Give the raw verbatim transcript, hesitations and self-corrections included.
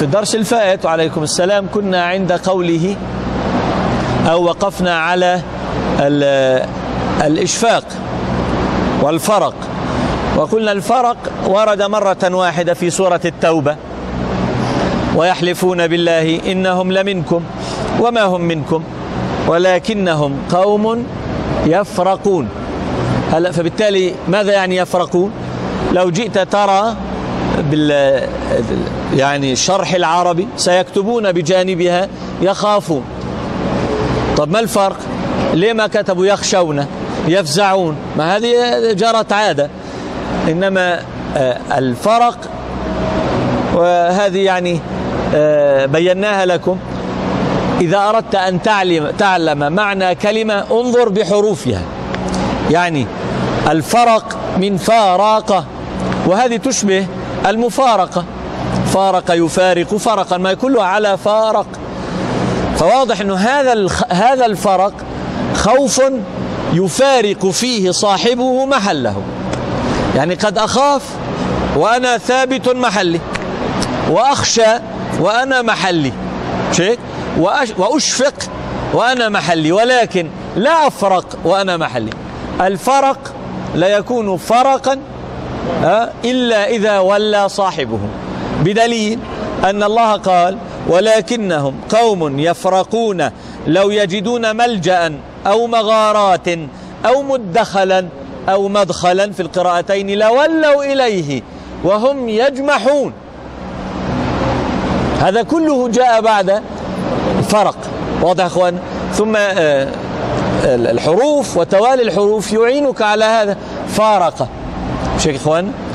الدرس الفائت وعليكم السلام كنا عند قوله أو وقفنا على الإشفاق والفرق، وقلنا الفرق ورد مرة واحدة في سورة التوبة: ويحلفون بالله إنهم لمنكم وما هم منكم ولكنهم قوم يفرقون. هلا فبالتالي ماذا يعني يفرقون؟ لو جئت ترى بال يعني الشرح العربي سيكتبون بجانبها يخافون. طب ما الفرق؟ ليه ما كتبوا يخشون يفزعون؟ ما هذه جرت عادة. إنما الفرق وهذه يعني بيناها لكم. إذا أردت أن تعلم تعلم معنى كلمة انظر بحروفها. يعني الفرق من فارقة، وهذه تشبه المفارقة، فارق يفارق فرقا، ما كله على فارق. فواضح أنه هذا هذا الفرق خوف يفارق فيه صاحبه محله. يعني قد أخاف وأنا ثابت محلي، وأخشى وأنا محلي، شيء وأشفق وأنا محلي، ولكن لا أفرق وأنا محلي. الفرق لا يكون فرقا إلا إذا ولى صاحبه، بدليل أن الله قال: ولكنهم قوم يفرقون لو يجدون ملجأ أو مغارات أو مدخلا أو مدخلا في القراءتين لولوا إليه وهم يجمحون. هذا كله جاء بعد الفرق. واضح أخوان؟ ثم الحروف وتوالي الحروف يعينك على هذا. فارق، شيخ إخوان.